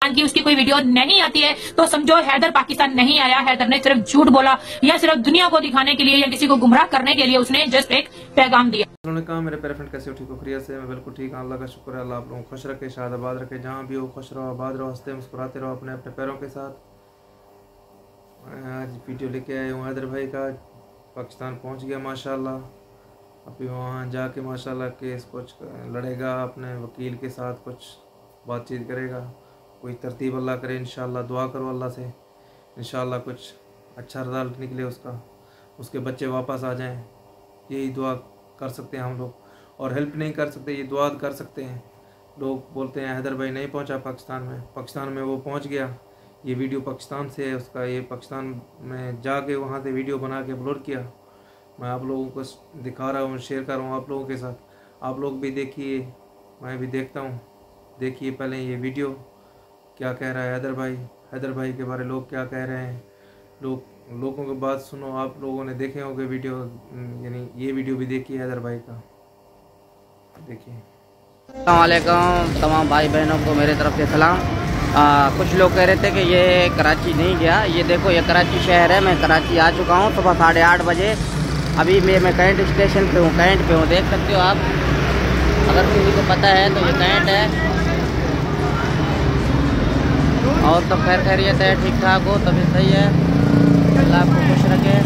की उसकी कोई वीडियो नहीं आती है तो समझो हैदर पाकिस्तान नहीं आया। हैदर ने सिर्फ झूठ बोला या सिर्फ दुनिया को दिखाने के लिए या किसी को गुमराह करने के लिए उसने जस्ट एक पैगाम दिया। उन्होंने कहा मेरे प्यारे फ्रेंड कैसे हो, ठीक हो, खैरियत से? मैं बिल्कुल ठीक हूं, अल्लाह का शुक्र है। अल्लाह आप लोगों को खुश रखे, शाद आबाद रखे, जहाँ भी हो खुश रहो, आबाद रहो, हंसते मुस्कुराते रहो अपने अपने पैरों के साथ। आज वीडियो लेके आया हूँ हैदर भाई का। पाकिस्तान पहुँच गया माशाल्लाह। अभी वहाँ जाके माशाल्लाह केस कुछ लड़ेगा अपने वकील के साथ, कुछ बातचीत करेगा, कोई तरतीब अल्लाह करे। इंशाल्लाह दुआ करो अल्लाह से, इंशाल्लाह कुछ अच्छा रिजल्ट निकले उसका, उसके बच्चे वापस आ जाएं। यही दुआ कर सकते हैं हम लोग, और हेल्प नहीं कर सकते, ये दुआ कर सकते हैं। लोग बोलते हैं हैदर भाई नहीं पहुंचा पाकिस्तान में वो पहुंच गया। ये वीडियो पाकिस्तान से है उसका, ये पाकिस्तान में जाके वहाँ से वीडियो बना के अपलोड किया। मैं आप लोगों को दिखा रहा हूँ, शेयर कर रहा हूँ आप लोगों के साथ। आप लोग भी देखिए, मैं भी देखता हूँ। देखिए पहले ये वीडियो क्या कह रहा है हैदर भाई के बारे लोग क्या कह रहे हैं। लोगों की बात सुनो। आप लोगों ने देखे होंगे वीडियो, यानी ये वीडियो भी देखिए हैदर भाई का, देखिए। अस्सलाम वालेकुम तमाम भाई बहनों को मेरे तरफ से सलाम। कुछ लोग कह रहे थे कि ये कराची नहीं गया। ये देखो ये कराची शहर है, मैं कराची आ चुका हूँ सुबह 8:30 बजे। अभी मैं कैंट स्टेशन पे हूँ, कैंट पे हूँ, देख सकते हो आप। अगर किसी को पता है तो ये कैंट है। और तो खैर खैरियत है, ठीक ठाक हो तभी सही है, अल्लाह आपको खुश रखे।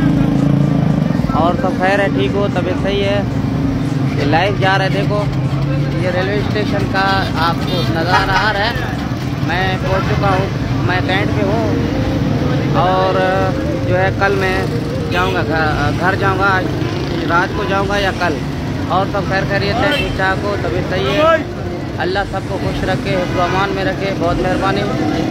और तो खैर है, ठीक हो तभी सही है। ये लाइव जा रहा है, देखो ये रेलवे स्टेशन का आपको नज़ारा आ रहा है। मैं पहुंच चुका हूँ, मैं कैंट पे हूँ। और जो है कल मैं जाऊँगा घर जाऊँगा, रात को जाऊँगा या कल। और तो खैर खैरियत है, ठीक ठाक हो तभी सही है, अल्लाह सबको खुश रखे, हिफ्ज़ अमान में रखे, बहुत मेहरबानी।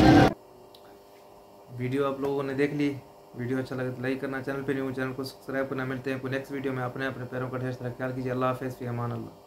वीडियो आप लोगों ने देख ली। वीडियो अच्छा लगे तो लाइक करना, चैनल पे न्यू चैनल को सब्सक्राइब करना। मिलते हैं कोई नेक्स्ट वीडियो में। अपने अपने पैरों का ढेर सारा ख्याल कीजिए। अल्लाह हाफ़िज़, फ़ी अमान अल्लाह।